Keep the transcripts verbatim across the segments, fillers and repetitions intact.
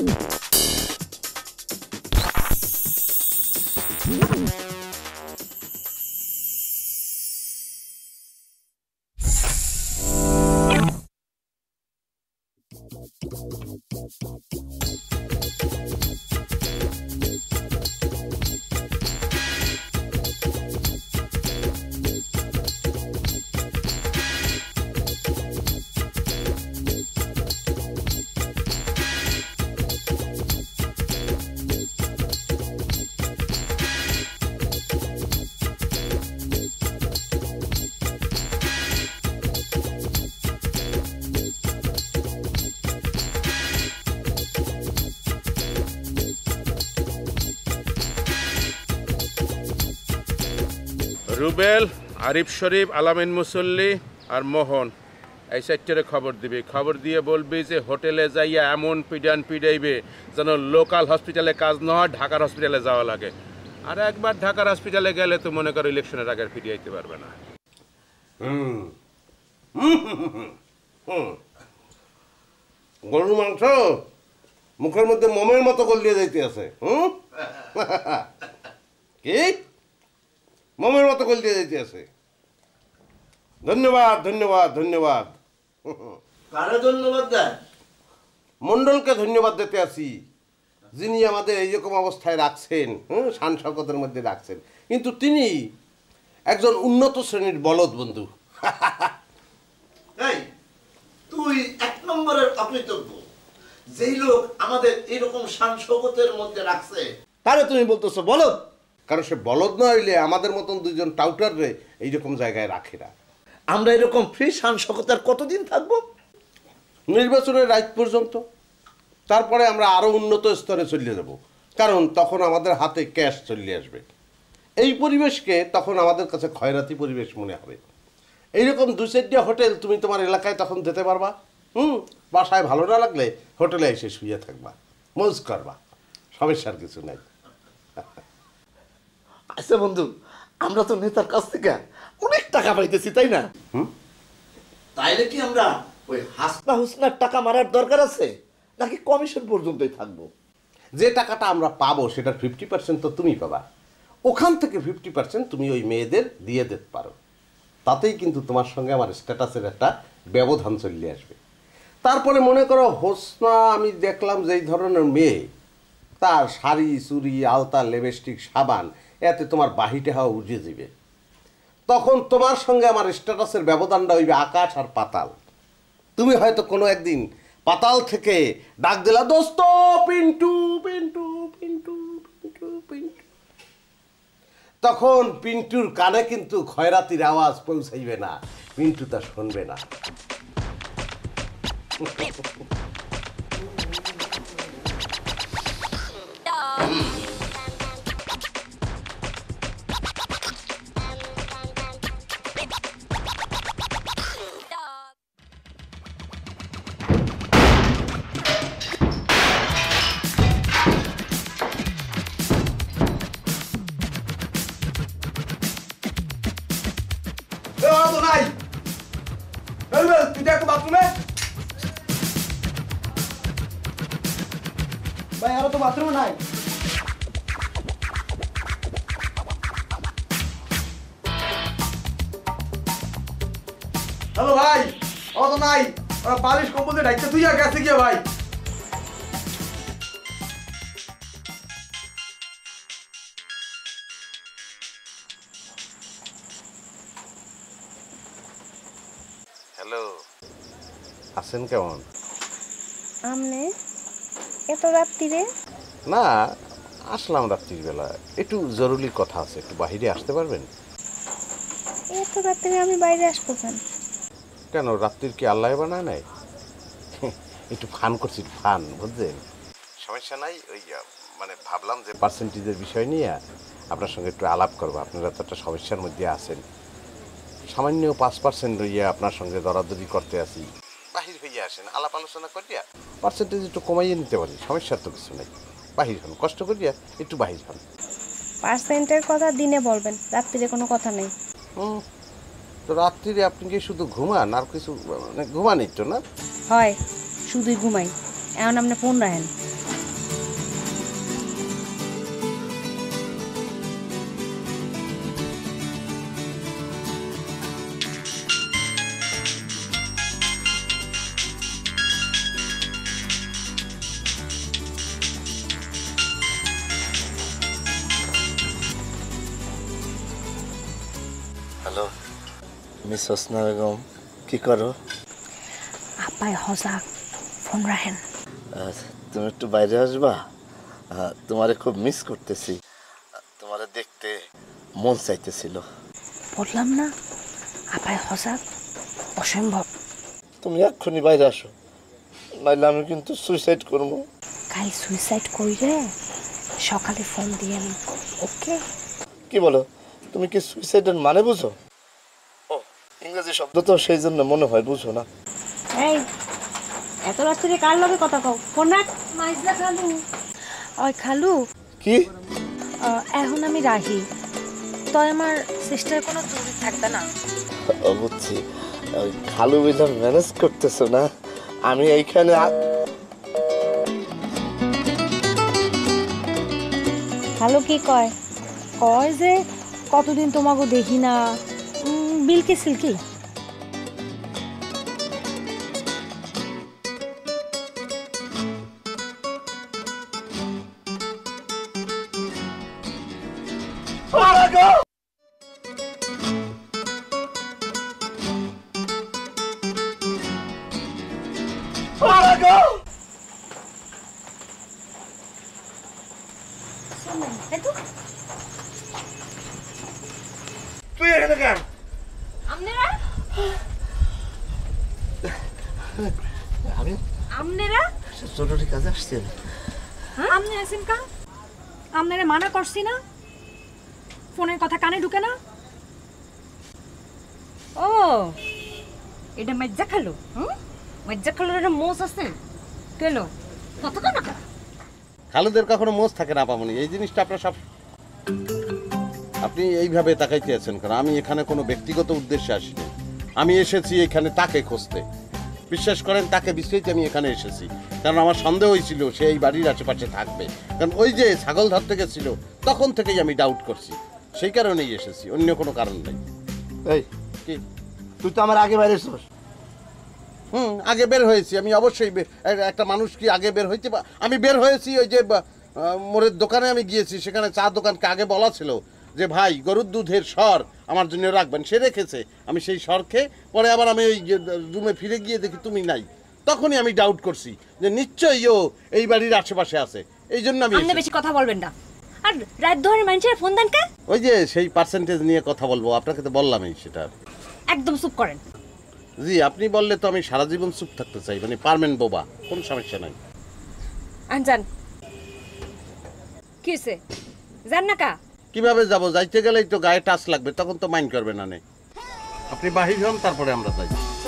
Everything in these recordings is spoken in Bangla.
রুবেল, আরিফ শরীফ, আলামিন মুসল্লি আর মোহন এই চারটারে খবর দিবি। খবর দিয়ে বলবি যে হোটেলে যাইয়া এমন পিডান পিডাইবে যেন লোকাল হসপিটালে কাজ না হয়, ঢাকার হসপিটালে যাওয়া লাগে। আর একবার ঢাকার হসপিটালে গেলে তো মনে করো ইলেকশনের আগে ফিরে আইতে পারবে না। হুম হুম গরুর মাংস মুখের মধ্যে মোমের মতো গলিয়ে যাইতে আছে। হুম কি মোমের মতো গলিয়ে যাইতে আছে। ধন্যবাদ ধন্যবাদ ধন্যবাদ। কারে ধন্যবাদ দেন? মন্ডলকে ধন্যবাদ দিতে আসি, যিনি আমাদের এইরকম অবস্থায় রাখছেন, হুম শান শওকতের মধ্যে রাখছেন। কিন্তু তিনি একজন উন্নত শ্রেণীর বলদ বন্ধু। এই তুই এক নম্বরের অকৃতজ্ঞ। যেই লোক আমাদের এরকম শান শওকতের মধ্যে রাখছে তারে তুমি বলতেছো বলদ? কারণ সে বলদ না হইলে আমাদের মতন দুইজন টাউটাররে এইরকম জায়গায় রাখে না। আমরা এরকম ফ্রি শান শওকত কতদিন থাকবো? নির্বাচনের রাত পর্যন্ত। তারপরে আমরা আরো উন্নত স্তরে চলে যাব, কারণ তখন আমাদের হাতে ক্যাশ চলে আসবে। এই পরিবেশকে তখন আমাদের কাছে খয়রাতি পরিবেশ মনে হবে। এইরকম দু চারটা হোটেল তুমি তোমার এলাকায় তখন যেতে পারবা। হুম বাসায় ভালো না লাগলে হোটেলে এসে শুয়ে থাকবা, মৌজ করবা, সমস্যার কিছু নাই। আচ্ছা বন্ধু, আমরা তো নেতার কাছ থেকে অনেক টাকা পাইতেছি, তাই না? হুম তাইলে কি আমরা ওই হাসনা হুসনার টাকা মারার দরকার আছে, নাকি কমিশন পর্যন্তই থাকবো? যে টাকাটা আমরা পাবো সেটার ফিফটি পার্সেন্ট তো তুমি পাবা। ওখান থেকে ফিফটি পার্সেন্ট তুমি ওই মেয়েদের দিয়ে দিতে পারো। তাতেই কিন্তু তোমার সঙ্গে আমার স্ট্যাটাসের একটা ব্যবধান চলে আসবে। তারপরে মনে করো হোসনা, আমি দেখলাম যে এই ধরনের মেয়ে, তার শাড়ি চুড়ি আলতা লিপস্টিক সাবান এতে তোমার বাহিটে হাওয়া উড়ে যাবে। তখন তোমার সঙ্গে আমার স্ট্যাটাসের ব্যবধানটা হইবে আকাশ আর পাতাল। তুমি হয়তো কোনো একদিন পাতাল থেকে ডাক দিলা, দোস্ত পিন্টু পিন্টু পিন্টু পিন্টু পিন্টু। তখন পিন্টুর কানে কিন্তু খয়রাতির আওয়াজ পৌঁছাইবে না, পিন্টু তা শুনবে না। ভাই আরো তো বাথরুম নাই। হ্যালো ভাই, ও তো নাই, ওরা বালিশ কম্বল দিয়ে ঢাকতে, তুই আর গেছে গিয়ে ভাই। হ্যালো, আছেন কেমন? আমনে এত রাত্রিরে? না, আসলাম রাত্রির বেলা, একটু জরুরি কথা আছে, একটু বাইরে আসতে পারবেন? এত রাত্রিরে আমি বাইরে আসবো কেন? কেন, রাত্রির কি আল্লাহ বানায় নাই? একটু ফান করছি, ফান, বুঝলেন? সমস্যা নাই। ওই মানে ভাবলাম যে পার্সেন্টেজের বিষয় নিয়ে আপনার সঙ্গে একটু আলাপ করবো। আপনারা তো একটা সমস্যার মধ্যে আছেন, সামান্য পাঁচ পার্সেন্ট ইয়ে আপনার সঙ্গে দরাদরি করতে আসি, বাহির হইয়া আসেন, আলাপ আলোচনা করিয়া পার্সেন্টেজ একটু কমাইয়ে নিতে পারি, সমস্যার তো কিছু নেই। বাহির হন, কষ্ট করিয়া একটু বাহির হন। পার্সেন্টের কথা দিনে বলবেন, রাত্রিরে কোনো কথা নেই। হুম, তো রাত্রিরে আপনি কি শুধু ঘুমান আর কিছু মানে ঘুমান একটু না? হয়, শুধুই ঘুমাই। এখন আপনি ফোন রাখেন। মিস হোসনা বেগম কি করো? আপায় হজাক ফোন রাখেন। তুমি একটু বাইরে আসবা? তোমারে খুব মিস করতেছি, তোমারে দেখতে মন চাইতেছিল। বললাম না আপায় হজাক অসম্ভব। তুমি এক্ষুনি বাইরে আসো, নাইলে আমি কিন্তু সুইসাইড করবো। কাল সুইসাইড কইরে সকালে ফোন দিয়ে আমি। ওকে? কি বলো তুমি? কি সুইসাইডের মানে বুঝো? ও ইংরেজি শব্দ তো সেই জন্য মনে হয় বুঝো না। এই এত রাত্রে কার লগে কথা কও? ফোন রাখ। মাইজলা খালু। ওই খালু কি? এখন আমি রাহি, তো আমার সিস্টার কোনো ত্রুটি থাকবে না। ও বুঝছি, ওই খালু বুঝলাম ম্যানেজ করতেছো না। আমি এইখানে খালু কি কয়? কয় যে কতদিন তোমাকে দেখি না, বিলকি সিলকি। তুই এখানে কেন? আমনেরা আমি আমনেরা জরুরি কাজে আসছি। আমনে আছেন কা? আমনেরা মানা করছি না, ফোনের কথা কানে ঢুকে না। ও এটা মজ্জা খালো। হুম, মজ্জা খালোর একটা মোষ আছে কেন? কত না খালুদের কখনো মোজ থাকে না পাবনি, এই জিনিসটা আপনার সব আপনি এইভাবে তাকাইতে আছেন কারণ আমি এখানে কোনো ব্যক্তিগত উদ্দেশ্যে আসিনি। আমি এসেছি এখানে তাকে খুঁজতে। বিশ্বাস করেন তাকে বিশ্রাইতে আমি এখানে এসেছি, কারণ আমার সন্দেহ হয়েছিল সে এই বাড়ির আশেপাশে থাকবে, কারণ ওই যে ছাগল ধরতে গেছিল তখন থেকেই আমি ডাউট করছি, সেই কারণেই এসেছি, অন্য কোনো কারণ নেই। এই কি তুই তো আমার আগে বাইরে এসছিস। হুম আগে বের হয়েছি আমি, অবশ্যই একটা মানুষ কি আগে বের হইতে পা- আমি বের হয়েছি ওই যে মোড়ের দোকানে আমি গিয়েছি, সেখানে চা দোকানকে আগে বলা ছিল যে ভাই গরুর দুধের সর আমার জন্য রাখবেন, সে রেখেছে, আমি সেই সর খেয়ে পরে আবার আমি ওই রুমে ফিরে গিয়ে দেখি তুমি নাই, তখনই আমি ডাউট করছি যে নিশ্চয়ই ও এই বাড়ির আশেপাশে আছে, এই জন্য আমি আমনে বেশি কথা বলবেন না। আর রাত ধরে মানুষের ফোন দেন কে? ওই যে সেই পার্সেন্টেজ নিয়ে কথা বলবো, আপনাকে তো বললামই সেটা। একদম চুপ করেন। জি আপনি বললে তো আমি সারা জীবন চুপ থাকতে চাই, মানে পারমেন্ট বোবা, কোনো সমস্যা নাই। আনজান কি হইছে? জান না কা? কিভাবে যাব? যাইতে গেলেই তো গায়ে টাচ লাগবে, তখন তো মাইন্ড করবে না। নে আপনি বাহির হন, তারপরে আমরা যাই।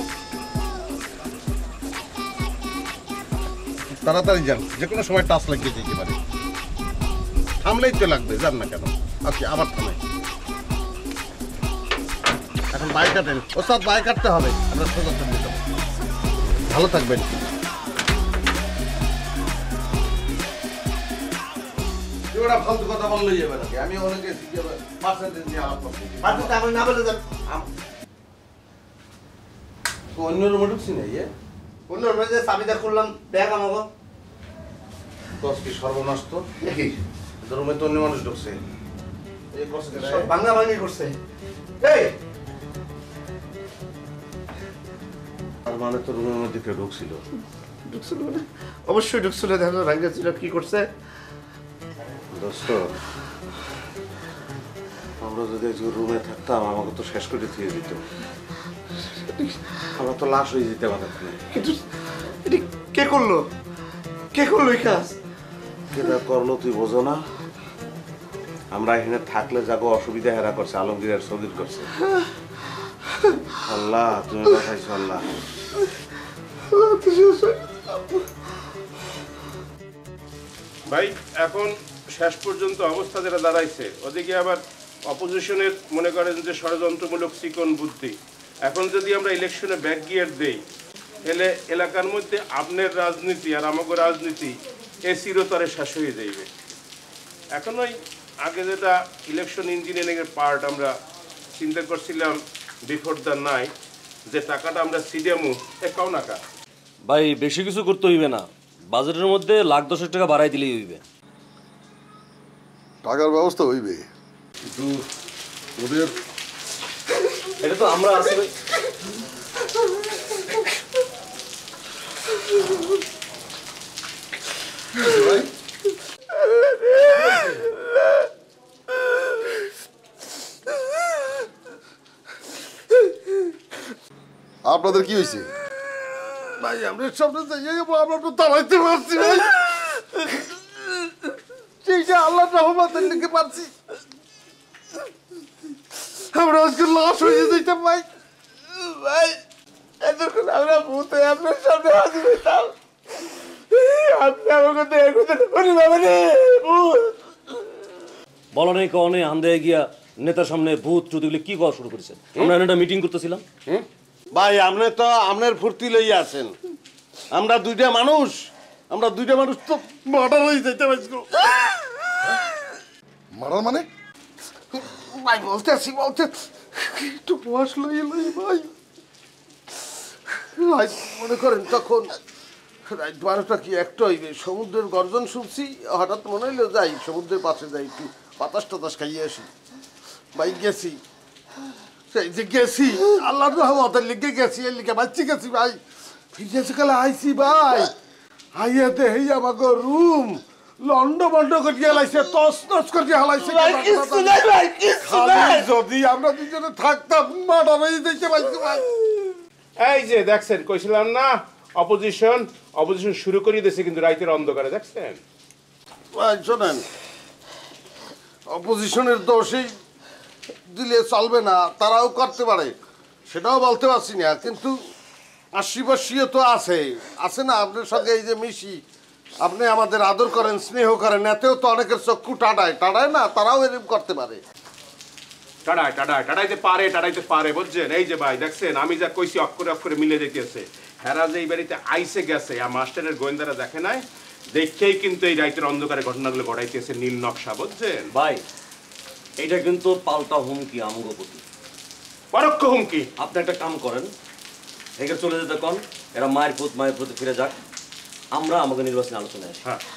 তাড়াতাড়ি যান, যে কোনো সময় টাচ লাগিয়ে দিতে পারে। থামলেই তো লাগবে, যান না কেন? আচ্ছা আবার থামে। এখন বাই কাটেন, ওস্তাদ বাই কাটতে হবে, আমরা সোজা চলে যাবো। ভালো থাকবেন। ওরা ফালতু কথা বললেই যাবে নাকি? আমি অনেকে পার্সেন্টেজ নিয়ে আলাপ করছি। আমি না বলে যান। অন্য রুমে ঢুকছি না ইয়ে অন্য রুমে যে চাবিটা খুললাম ব্যাগ আমাকে। দশ কি সর্বনাশ তো দেখি রুমে তো অন্য মানুষ ঢুকছে। এই করছে কেন? সব ভাঙা ভাঙি করছে। এই তার মানে তো রুমের মধ্যে কেউ ঢুকছিল। ঢুকছিল মানে অবশ্যই ঢুকছিল, দেখো ভাঙা ছিল কি করছে। দোস্ত আমরা যদি একজন রুমে থাকতাম আমাকে তো শেষ করে দিয়ে দিত, আমরা তো লাশ হয়ে যেতে পারতাম। কিন্তু এটি কে করলো? কে করলো এই কাজ? কেটা করলো তুই বোঝো না? আমরা এখানে থাকলে যাবো অসুবিধা হেরা করছে, আলমগীর আর সগির করছে। আল্লাহ তুমি বাঁচাইছো আল্লাহ। ভাই এখন শেষ পর্যন্ত অবস্থা যেটা দাঁড়াইছে, ওদিকে আবার অপোজিশনের মনে করেন যে ষড়যন্ত্রমূলক চিকন বুদ্ধি, এখন যদি আমরা ইলেকশনে ব্যাক গিয়ার দেই তাহলে এলাকার মধ্যে আপনার রাজনীতি আর আমাকে রাজনীতি এ চিরতরে শেষ হয়ে যাইবে। এখন ওই আগে যেটা ইলেকশন ইঞ্জিনিয়ারিংয়ের পার্ট আমরা চিন্তা করছিলাম বিফোর দ্য নাইট, যে টাকাটা আমরা সিডিএমও এ কাও নাকা ভাই বেশি কিছু করতে হইবে না, বাজেটের মধ্যে লাখ দশেক টাকা বাড়াই দিলেই হইবে। টাকার ব্যবস্থা হইবে, কিন্তু ওদের এটা তো আমরা আছি ভাই। আপনাদের কি হয়েছে ভাই? আমরা সামনে যাই আমরা তো দাঁড়াইতে পারছি ভাই, সেইটা আল্লাহ রহমতের লিখে পারছি। আমরা আজকে লাশ হয়ে যেতে ভাই। ভাই এতক্ষণ আমরা ভূতে আপনার সামনে হাজির হইতাম, আপনি আমাকে বলো নেই কনে আন্দে গিয়া নেতার সামনে ভূত চুতিগুলি কি করা শুরু করেছেন? আমরা একটা মিটিং করতেছিলাম। ভাই আপনি তো আপনার ফুর্তি লইয়া আছেন, আমরা দুইটা মানুষ, আমরা দুইটা মানুষ তো মার্ডার হয়ে যেতে পারছি। মারার মানে ভাই বলতে আসি বলতে একটু বয়স লই লই ভাই। ভাই মনে করেন তখন রাত বারোটা কি একটা হইবে, সমুদ্রের গর্জন শুনছি, হঠাৎ মনে হইলো যাই সমুদ্রের পাশে যাই একটু বাতাস টাতাস খাইয়ে আসি। ভাই গেছি, সেই যে গেছি আল্লাহ রহমতের লিখে গেছি, এর লিখে বাচ্চি গেছি ভাই। ফিরে সকালে আইসি ভাই, আইয়া দেহি আমাকে রুম লন্ড বন্ড করিয়া লাইছে, তস তস করিয়া হালাইছে। যদি আমরা দুজনে থাকতাম মার্ডার হয়ে যেতে পারছি ভাই। এই যে দেখছেন, কইছিলাম না অপোজিশন অপোজিশন শুরু করিয়ে দিয়েছে কিন্তু রাইতের অন্ধকারে, দেখছেন? ভাই শোনেন, অপোজিশনের দোষই দিলে চলবে না, তারাও করতে পারে, সেটাও বলতে পারছি না, কিন্তু আশীর্বাসীও তো আছে আছে না আপনার সঙ্গে। এই যে মিশি, আপনি আমাদের আদর করেন, স্নেহ করেন, এতেও তো অনেকের চক্ষু টাডায় টাডায় না, তারাও এরকম করতে পারে। টাড়ায় টাড়ায় টাড়াইতে পারে টাড়াইতে পারে বুঝছেন? এই যে ভাই দেখছেন, আমি যা কইছি অক্ষরে অক্ষরে মিলে যেতেছে। হেরা যে এই বাড়িতে আইসে গেছে, আর মাস্টারের গোয়েন্দারা দেখে নাই, দেখেই কিন্তু এই রাইতের অন্ধকারে ঘটনাগুলো ঘটাইতেছে নীল নকশা, বুঝছেন ভাই? এটা কিন্তু পাল্টা হুমকি আমগো প্রতি, পরোক্ষ হুমকি। আপনি একটা কাম করেন, এখানে চলে যেতে কন, এরা মায়ের পুত মায়ের প্রতি ফিরে যাক, আমরা আমাকে নির্বাচনী আলোচনায় আসি। হ্যাঁ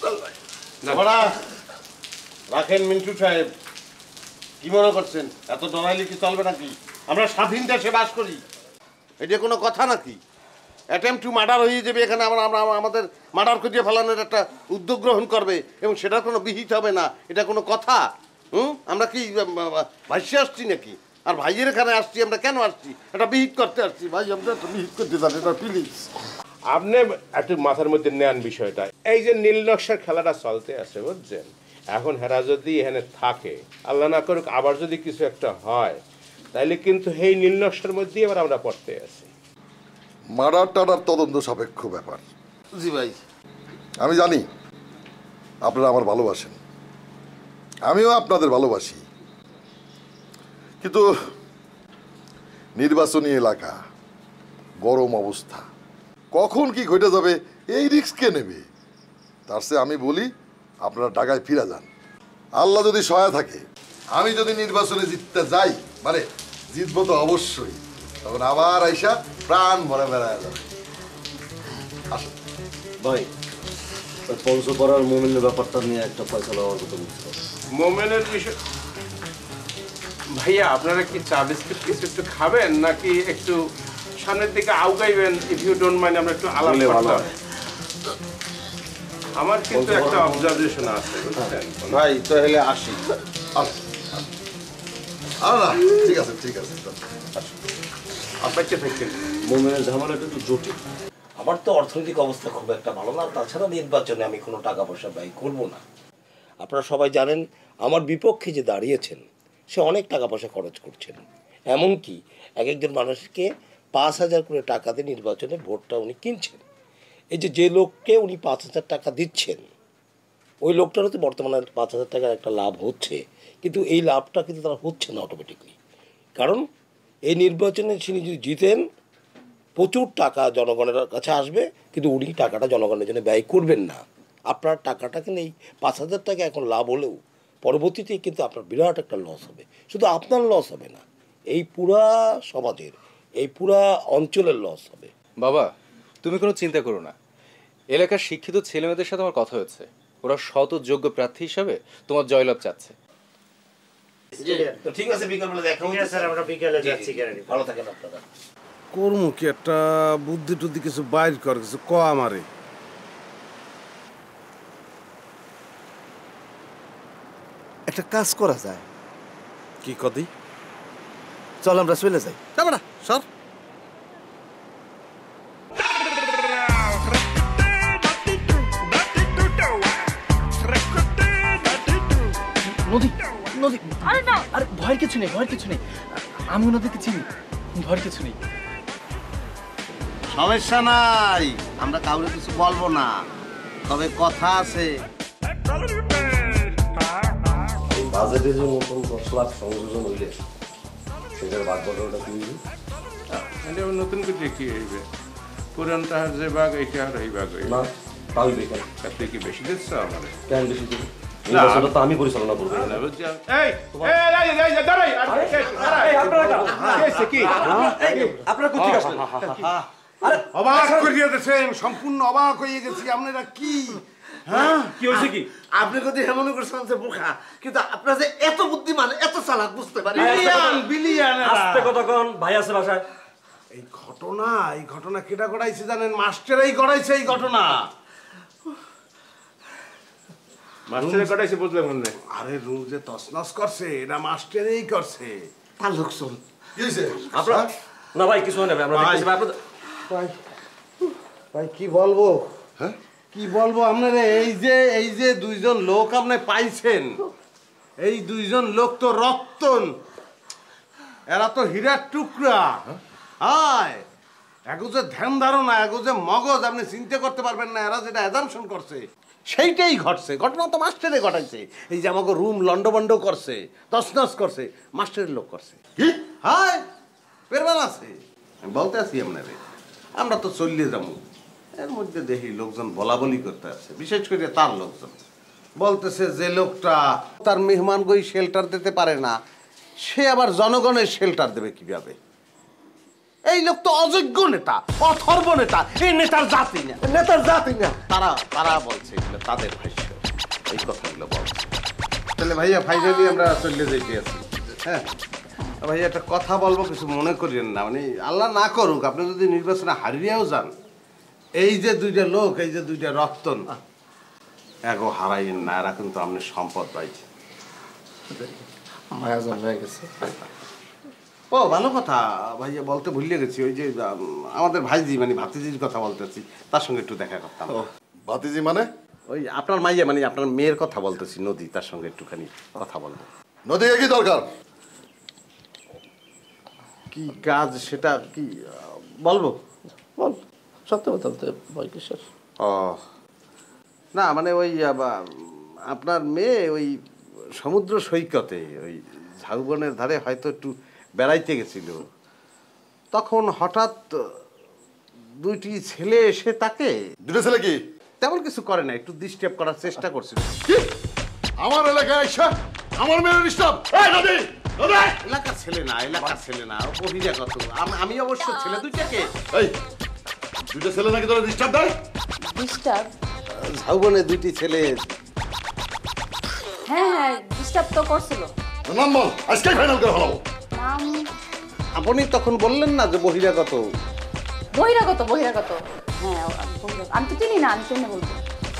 রাখেন মিন্টু সাহেব, কি মনে করছেন এত ডরাইলে কি চলবে নাকি? আমরা স্বাধীন দেশে বাস করি, এটা কোনো কথা নাকি? অ্যাটেম্প টু মার্ডার হয়ে যাবে এখানে, আমরা আমরা আমাদের মার্ডার করিয়ে ফেলানোর একটা উদ্যোগ গ্রহণ করবে এবং সেটার কোনো বিহিত হবে না, এটা কোনো কথা? হুম, আমরা কি ভাইসে আসছি নাকি? আর ভাইয়ের এখানে আসছি, আমরা কেন আসছি? এটা বিহিত করতে আসছি ভাই, আমরা একটা বিহিত করতে জানি এটা প্লিজ। আপনি একটু মাথার মধ্যে নেন বিষয়টা। এই যে নীল নকশার খেলাটা চলতে আছে বুঝছেন, এখন হেরা যদি এখানে থাকে, আল্লাহ না করুক আবার যদি কিছু একটা হয়, তাইলে কিন্তু এই নীল নকশার মধ্যেই এবার আমরা পড়তে আছি। মার্ডার টাডার তদন্ত সাপেক্ষ ব্যাপার। জি ভাই, আমি জানি আপনারা আমার ভালোবাসেন, আমিও আপনাদের ভালোবাসি, কিন্তু নির্বাচনী এলাকা, গরম অবস্থা, কখন কি ঘটে যাবে এই রিস্ক কে নেবে? তার চেয়ে আমি বলি আপনারা ঢাকায় ফিরে যান। আল্লাহ যদি সহায় থাকে, আমি যদি নির্বাচনে জিততে যাই, মানে জিতবো তো অবশ্যই, তখন আবার আইসা প্রাণ ভরে বেড়ায় যাবে। আসুন ভাই, ওই পঞ্চপাড়ার মোমেনের ব্যাপারটা নিয়ে একটা ফয়সালা হওয়ার কথা বুঝতে হবে। মোমেনের বিষয় ভাইয়া, আপনারা কি চা বিস্কুট কিছু একটু খাবেন নাকি একটু সামনের দিকে আউগাইবেন? ইফ ইউ ডোন্ট মাইন্ড আমরা একটু আলাপ করতাম। আমার কিন্তু একটা অবজারভেশন আছে বুঝছেন ভাই, তাহলে আসি। আল্লাহ ঠিক আছে ঠিক আছে আপনাকে থাকেন। মোমেনের ঝামেলাটা একটু জটিল। আমার তো অর্থনৈতিক অবস্থা খুব একটা ভালো না, তাছাড়া নির্বাচনে আমি কোনো টাকা পয়সা ব্যয় করব না। আপনারা সবাই জানেন আমার বিপক্ষে যে দাঁড়িয়েছেন সে অনেক টাকা পয়সা খরচ করছেন, এমনকি এক একজন মানুষকে পাঁচ হাজার করে টাকাতে নির্বাচনে ভোটটা উনি কিনছেন। এই যে যে লোককে উনি পাঁচ হাজার টাকা দিচ্ছেন, ওই লোকটারও তো বর্তমানে পাঁচ হাজার টাকার একটা লাভ হচ্ছে, কিন্তু এই লাভটা কিন্তু তারা হচ্ছে না অটোমেটিকলি। কারণ এই নির্বাচনে তিনি যদি জিতেন, প্রচুর টাকা জনগণের কাছে আসবে, কিন্তু উনি টাকাটা জনগণের জন্য ব্যয় করবেন না। আপনার টাকাটা কিন্তু এই পাঁচ হাজার টাকা এখন লাভ হলেও পরবর্তীতে কিন্তু আপনার বিরাট একটা লস হবে। শুধু আপনার লস হবে না, এই পুরা সমাজের, এই পুরা অঞ্চলের লস হবে। বাবা, তুমি কোনো চিন্তা করো না, এলাকার শিক্ষিত ছেলেমেয়েদের সাথে আমার কথা হয়েছে, ওরা শত যোগ্য প্রার্থী হিসাবে তোমার জয়লাভ চাচ্ছে। তো ঠিক আছে, বিকালবেলা দেখা হচ্ছে স্যার। আমরা বিকালে যাচ্ছি, গ্যারান্টি। ভালো থাকেন আপনারা। কর্ম কি একটা বুদ্ধি টুদ্ধি কিছু বাইর কর, কিছু ক আমারে। একটা কাজ করা যায়। কি কদি? চল আমরা চলে যাই। যাবে না সর। নদী নদী আরে না, আরে ভয়ের কিছু নেই, ভয়ের কিছু নেই। আমি নদীকে চিনি, ভয়ের কিছু নেই। সমস্যা নাই, আমরা কাউকে কিছু বলবো না, তবে কথা আছে। বাজেটের যে নতুন দশ লাখ সংযোজন হইলে সেটার ভাগ বদলটা কি হইবে? এটা নতুন করে কি হইবে? পুরান তাহার যে বাঘ এইটা আর এই বাঘ না তাই বেকার। তুই কি বেশি দিচ্ছ আমারে? কেন বেশি দেবে? নির্বাচনটা তো আমি পরিচালনা করবো। এই এই এই এই দাঁড়াই। আরে আপনারা কে কি? আপনারা কোথা থেকে আসলেন? আরে অবাক করিয়ে দিয়েছেন, সম্পূর্ণ অবাক হয়ে গেছি। আপনারা কি? হ্যাঁ কি হয়েছে কি? আপনি যদি এমন করছেন যে বোকা, কিন্তু আপনারা যে এত বুদ্ধিমান, এত চালাক বুঝতে পারি। Billion billion. আস্তে কথা কোন, ভাই আছে বাসায়। এই ঘটনা, এই ঘটনা কেটা করাইছে জানেন? মাস্টারই করাইছে এই ঘটনা। মাস্টারে করাইছে বুঝলেন না? আরে রুম যে তছনছ করছে এটা মাস্টারই করছে। তার লোকজন কি হয়েছে আপনারা না ভাই কিছু হয় না, আমরা দেখতেছি ভাই। আপনারা ভাই ভাই কি বলবো? হ্যাঁ কি বলবো আপনারা? এই যে এই যে দুইজন লোক আপনি পাইছেন, এই দুইজন লোক তো রত্ন, এরা তো হীরার টুকরা। হায় এগো যে ধ্যান ধারণা, এগো যে মগজ, আপনি চিন্তা করতে পারবেন না। এরা যেটা অ্যাজাম্পশন করছে সেইটাই ঘটছে। ঘটনা তো মাস্টারে ঘটাইছে। এই যে আমাকে রুম লন্ডভন্ড করছে, তছনছ করছে, মাস্টারের লোক করছে। হায় পেরবার আছে, আমি বলতে আছি আপনারে। আমরা তো চললে যাবো, এর মধ্যে দেখি লোকজন বলা বলি করতে আছে, বিশেষ করে তার লোকজন বলতেছে যে লোকটা তার মেহমানগই শেল্টার দিতে পারে না, সে আবার জনগণের শেল্টার দেবে কিভাবে? এই লোক তো অযোগ্য নেতা, অথর্ব নেতা, এই নেতার জাতি না, নেতার জাতি না। তারা তারা বলছে এগুলো তাদের ভাষ্য, এই কথাগুলো বলছে। তাহলে ভাইয়া ফাইনালি আমরা চলে যেতে আছি। হ্যাঁ ভাইয়া একটা কথা বলবো, কিছু মনে করিয়েন না। মানে আল্লাহ না করুক আপনি যদি নির্বাচনে হারিয়েও যান, এই যে দুইটা লোক, এই যে দুইটা রত্ন, এগো হারাইন না। এরা কিন্তু আপনি সম্পদ পাইছে। মায়া জন্মে গেছে। ও ভালো কথা ভাইয়া, বলতে ভুলে গেছি। ওই যে উম, আমাদের ভাইজি মানে ভাতিজির কথা বলতেছি, তার সঙ্গে একটু দেখা করতাম। ভাতিজি মানে? ওই আপনার মাইয়া মানে আপনার মেয়ের কথা বলতেছি, নদী, তার সঙ্গে একটুখানি কথা বলবো। নদী কি দরকার? কি কাজ সেটা কি আহ, বলবো? বল, সত্য কথা বলতে ভয় কিসের? ও না মানে ওই আহ, আপনার মেয়ে ওই সমুদ্র সৈকতে ওই ঝাউবনের ধারে হয়তো একটু বেড়াইতে গেছিল, তখন হঠাৎ দুইটি ছেলে এসে তাকে। দুটো ছেলে কি? তেমন কিছু করে না, একটু ডিস্টার্ব করার চেষ্টা করছিল। কি আমার এলাকায় এসে আমার মেয়ের ডিস্টার্ব? এই নদী, নদী এলাকার ছেলে না, এলাকার ছেলে না, বহিরাগত। আম- আমি অবশ্য ছেলে দুইটাকে। এই দুটো ছেলে নাকি তোরা ডিস্টার্ব দেয়? ডিস্টার্ব? ঝাউবনে দুইটি ছেলে। হ্যাঁ হ্যাঁ ডিস্টার্ব তো করছিল। নাম বল, আজকে ফাইনাল করে ফেলাবো। নাম আপনি তখন বললেন না যে বহিরাগত। বহিরাগত, বহিরাগত। হ্যাঁ আমি বহিরাগত। আমি তো চিনি না, আমি কেমনে বলবো?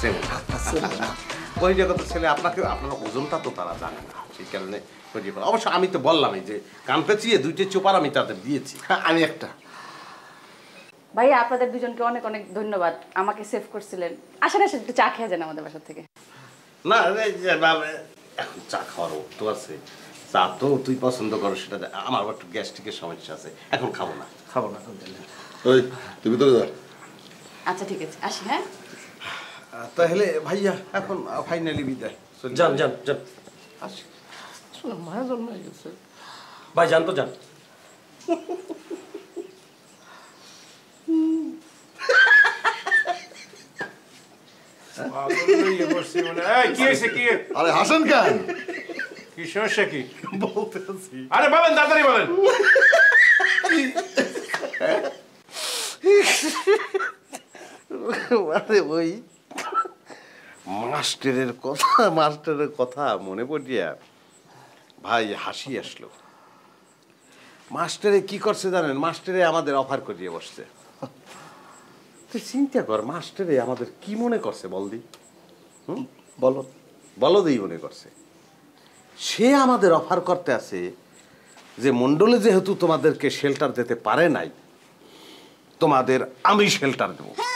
বহিরাগত ছেলে। আপনাকে আপনার ওজনটা তো তারা জানে না, সেই কারণে করিয়ে ফেলা। অবশ্য আমি তো বললামই যে কান পেঁচিয়ে দুইটি চোপার আমি তাদের দিয়েছি। আমি একটা। ভাইয়া আপনাদের দুজনকে অনেক অনেক ধন্যবাদ, আমাকে সেভ করছিলেন। আসেন আসেন একটু চা খেয়ে যান আমাদের বাসা থেকে। না এই যে বাবা, এখন চা খাওয়ার তো আছে, চা তো তুই পছন্দ করো সেটা, আমার একটু গ্যাস্ট্রিকের সমস্যা আছে, এখন খাবো না। খাবো না। ওই তুই ভিতরে যা। আচ্ছা ঠিক আছে, আসি। হ্যাঁ তাহলে ভাইয়া এখন ফাইনালি বিদায়। যান যান যান আসি। মায়া জন্মে গেছে। ভাই যান তো যান। কি হয়েছে কি? আরে হাসেন কেন? কি সমস্যা কি বলতেছি? আরে বলেন, তাড়াতাড়ি বলেন। আরে ওই মাস্টারের কথা, মাস্টারের কথা মনে পড়িয়া ভাই হাসি আসলো। মাস্টারে কি করছে জানেন? মাস্টারে আমাদের অফার করিয়ে বসছে। তুই চিন্তা কর, মাস্টারে আমাদের কি মনে করছে বলদি? হুম, বলো বলদেই মনে করছে। সে আমাদের অফার করতে আছে যে মন্ডলে যেহেতু তোমাদেরকে শেল্টার দিতে পারে নাই, তোমাদের আমি শেল্টার দেবো।